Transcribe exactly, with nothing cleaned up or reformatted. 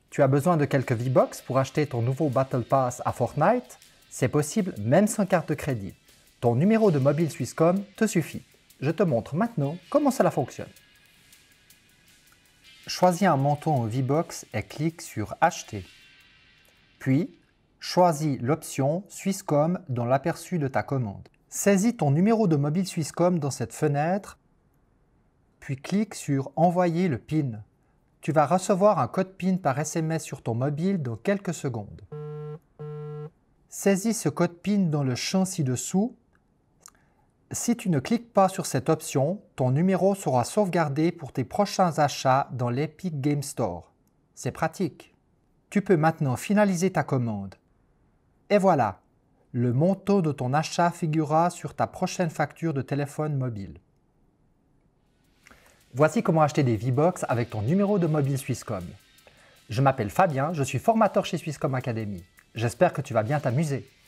Tu as besoin de quelques V-Bucks pour acheter ton nouveau Battle Pass à Fortnite? C'est possible même sans carte de crédit. Ton numéro de mobile Swisscom te suffit. Je te montre maintenant comment cela fonctionne. Choisis un montant en V-Bucks et clique sur Acheter. Puis, choisis l'option Swisscom dans l'aperçu de ta commande. Saisis ton numéro de mobile Swisscom dans cette fenêtre, puis clique sur Envoyer le P I N. Tu vas recevoir un code P I N par S M S sur ton mobile dans quelques secondes. Saisis ce code P I N dans le champ ci-dessous. Si tu ne cliques pas sur cette option, ton numéro sera sauvegardé pour tes prochains achats dans l'Epic Game Store. C'est pratique. Tu peux maintenant finaliser ta commande. Et voilà, le montant de ton achat figurera sur ta prochaine facture de téléphone mobile. Voici comment acheter des V-Bucks avec ton numéro de mobile Swisscom. Je m'appelle Fabien, je suis formateur chez Swisscom Academy. J'espère que tu vas bien t'amuser.